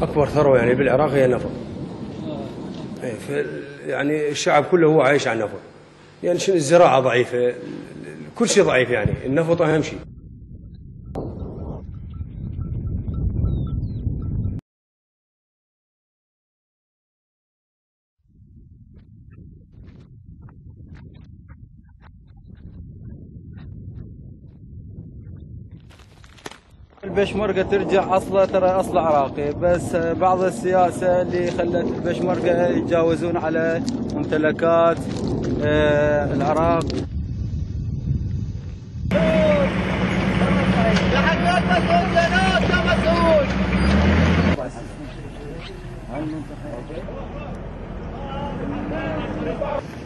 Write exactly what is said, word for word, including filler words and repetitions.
أكبر ثروة يعني بالعراق هي النفط. يعني الشعب كله هو عايش على النفط، يعني شنو الزراعة ضعيفة، كل شيء ضعيف، يعني النفط أهم شيء. البشمركة ترجع أصله ترى أصله عراقي، بس بعض السياسة اللي خلت البشمركة يتجاوزون على ممتلكات آه العراق. يا